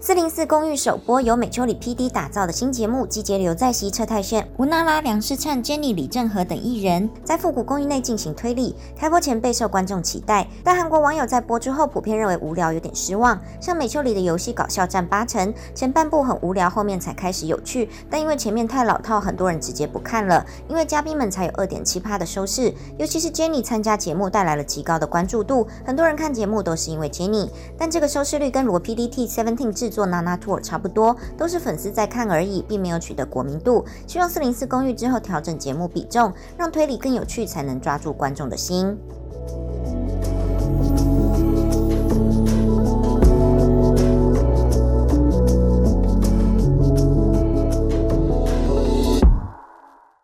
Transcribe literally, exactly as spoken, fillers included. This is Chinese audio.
四零四公寓首播由美秋里 P D 打造的新节目，集结刘在熙、车太铉、吴娜拉、梁世灿、Jenny、李正和等艺人，在复古公寓内进行推理。开播前备受观众期待，但韩国网友在播出后普遍认为无聊，有点失望。像美秋里的游戏搞笑占八成，前半部很无聊，后面才开始有趣。但因为前面太老套，很多人直接不看了。因为嘉宾们才有 二点七趴 的收视，尤其是 Jenny 参加节目带来了极高的关注度，很多人看节目都是因为 Jenny。但这个收视率跟罗 P D T Seventeen 制作 Nana Tour 差不多，都是粉丝在看而已，并没有取得国民度。希望四零四公寓之后调整节目比重，让推理更有趣，才能抓住观众的心。